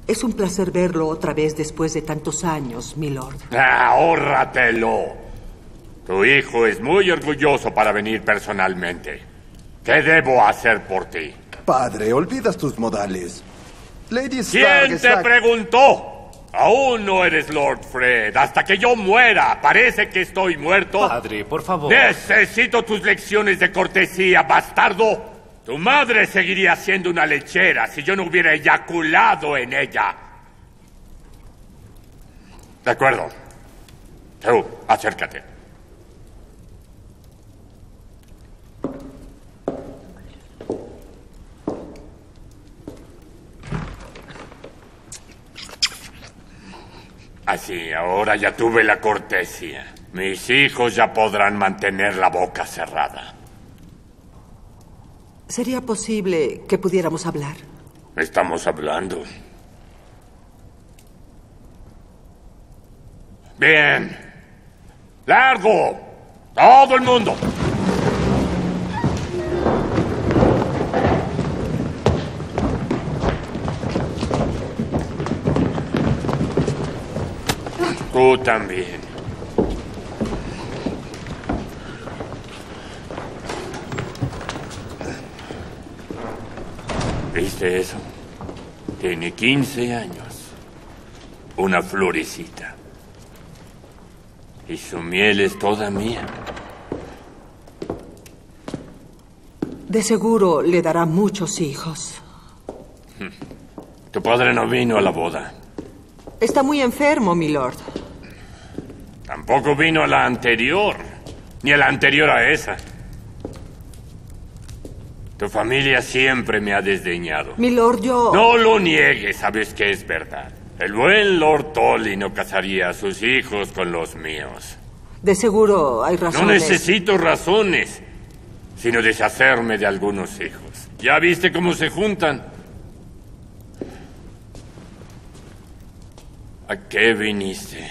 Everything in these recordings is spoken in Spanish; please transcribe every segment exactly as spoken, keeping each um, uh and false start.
Es un placer verlo otra vez después de tantos años, milord. ¡Ahórratelo! Tu hijo es muy orgulloso para venir personalmente. ¿Qué debo hacer por ti? Padre, olvidas tus modales. Lady Stark ¿Quién te está... preguntó? Aún no eres Lord Fred. Hasta que yo muera. Parece que estoy muerto. Padre, por favor. Necesito tus lecciones de cortesía, bastardo. Tu madre seguiría siendo una lechera si yo no hubiera eyaculado en ella. De acuerdo. Tú, acércate. Así, ahora ya tuve la cortesía. Mis hijos ya podrán mantener la boca cerrada. ¿Sería posible que pudiéramos hablar? Estamos hablando. Bien. ¡Largo! ¡Todo el mundo! Tú también. ¿Viste eso? Tiene quince años. Una florecita. Y su miel es toda mía. De seguro le dará muchos hijos. Tu padre no vino a la boda. Está muy enfermo, milord. Tampoco vino a la anterior, ni a la anterior a esa. Tu familia siempre me ha desdeñado. Milord, yo... No lo niegues, sabes que es verdad. El buen Lord Tully no casaría a sus hijos con los míos. De seguro hay razones. No necesito razones, sino deshacerme de algunos hijos. ¿Ya viste cómo se juntan? ¿A qué viniste?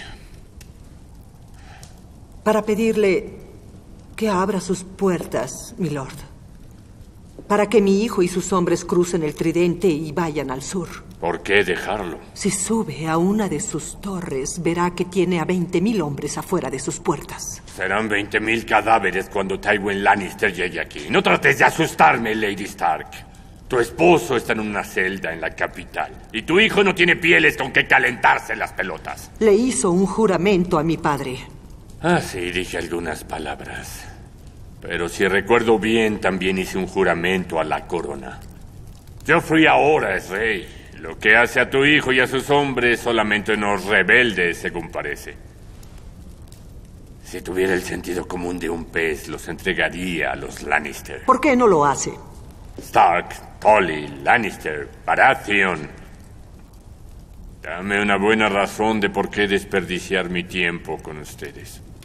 Para pedirle que abra sus puertas, milord. Para que mi hijo y sus hombres crucen el tridente y vayan al sur. ¿Por qué dejarlo? Si sube a una de sus torres, verá que tiene a veinte mil hombres afuera de sus puertas. Serán veinte mil cadáveres cuando Tywin Lannister llegue aquí. No trates de asustarme, Lady Stark. Tu esposo está en una celda en la capital. Y tu hijo no tiene pieles con que calentarse las pelotas. Le hizo un juramento a mi padre. Ah, sí, dije algunas palabras. Pero si recuerdo bien, también hice un juramento a la corona. Joffrey ahora es rey. Lo que hace a tu hijo y a sus hombres solamente unos rebeldes, según parece. Si tuviera el sentido común de un pez, los entregaría a los Lannister. ¿Por qué no lo hace? Stark, Tully, Lannister, Baratheon. Dame una buena razón de por qué desperdiciar mi tiempo con ustedes.